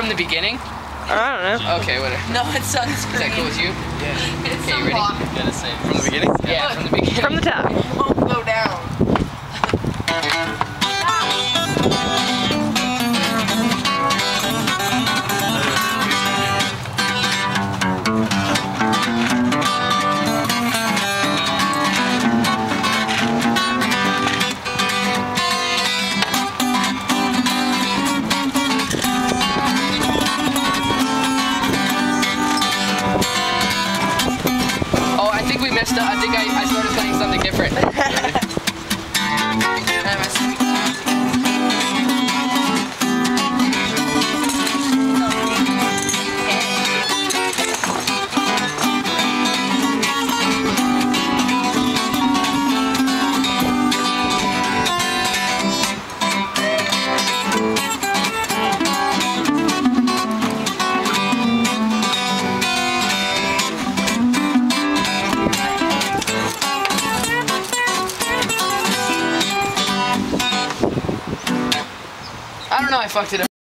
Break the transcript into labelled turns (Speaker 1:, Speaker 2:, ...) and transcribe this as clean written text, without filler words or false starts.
Speaker 1: from the beginning?
Speaker 2: I don't know.
Speaker 1: Okay, whatever.
Speaker 3: No, it's sunscreen.
Speaker 1: Is that cool with you?
Speaker 3: Yeah. It's
Speaker 1: Okay, you ready?
Speaker 3: sunblock.
Speaker 4: Gotta say from the beginning?
Speaker 1: Yeah, from the beginning.
Speaker 2: From the top.
Speaker 3: It won't go down.
Speaker 1: Oh, I think we messed up. I think I started playing something different. I don't know, I fucked it up.